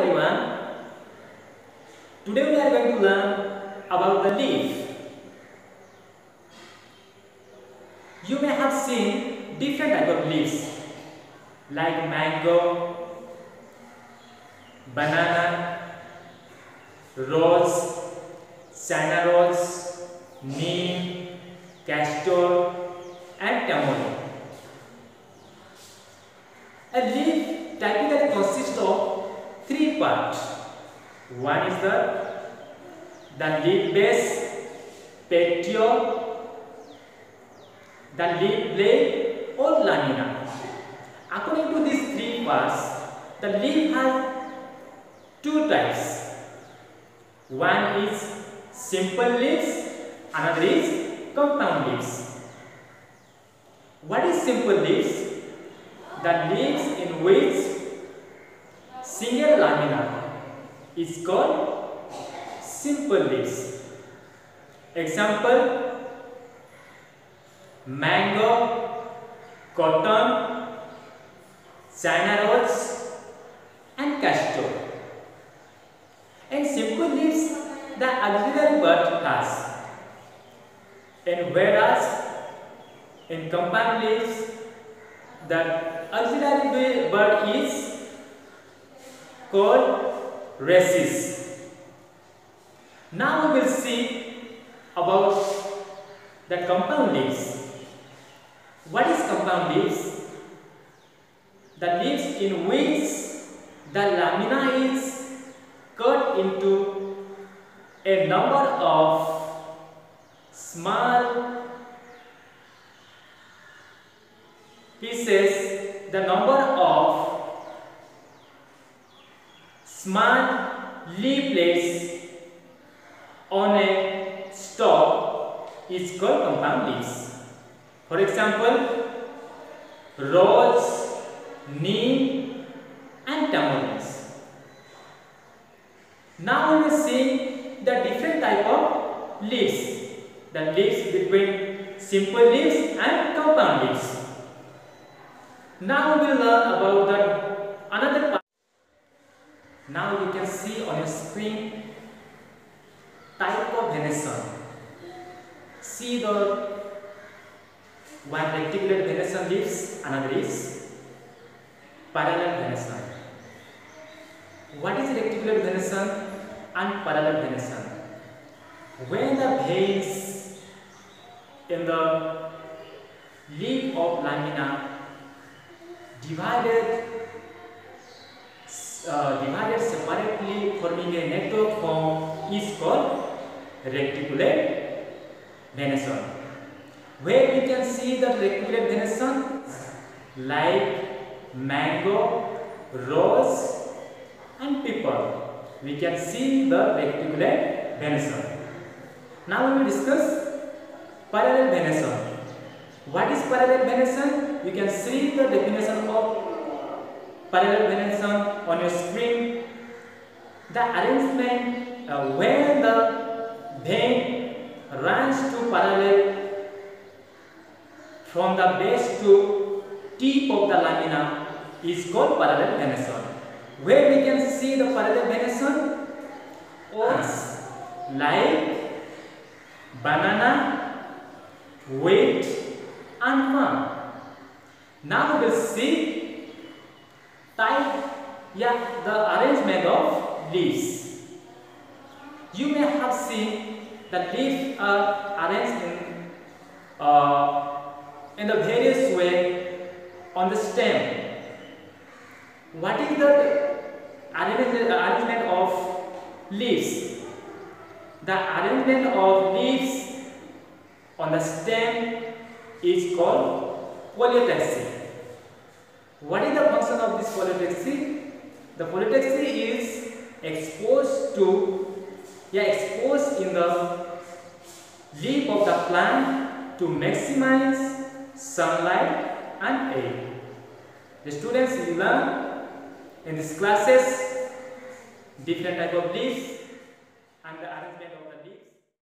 everyone. Today we are going to learn about the leaf. You may have seen different type of leaves like mango, banana, rose, China rose, neem, castor and tamarind. A leaf typically consists of three parts. One is the leaf base, petiole, the leaf blade or lamina. According to these three parts, the leaf has two types. One is simple leaves, another is compound leaves. What is simple leaves? The leaves in which single lamina is called simple leaves. Example: mango, cotton, China rose and castor. In simple leaves, the auxiliary bud has, and whereas in compound leaves, the auxiliary bud is called rhizis. Now we will see about the compound leaves. What is compound leaves? The leaves in which the lamina is cut into a number of small pieces. The number of small leaflets on a stalk is called compound leaves. For example, rose, neem and tamarinds. Now we will see the different type of leaves. The leaves between simple leaves and compound leaves. Now we will learn about the another part. Now you can see on your screen type of venation. See the one reticulate venation leaves, another is parallel venation. What is reticulate venation and parallel venation? When the veins in the leaf of lamina divided separately forming a network form is called reticulate venation. Where we can see the reticulate venation like mango, rose and pepper. We can see the reticulate venation. Now we will discuss parallel venation. What is parallel venation? You can see the definition of parallel venation on your screen. The arrangement when the vein runs to parallel from the base to tip of the lamina is called parallel venation. Where we can see the parallel venation like banana, wheat and palm. Now we will see the arrangement of leaves. You may have seen the leaves are arranged in the various way on the stem. What is the arrangement of leaves? The arrangement of leaves on the stem is called polytaxy. What is the function of this polytaxy? The polytaxy is exposed in the leaf of the plant to maximize sunlight and air. The students will learn in these classes different type of leaves and the arrangement of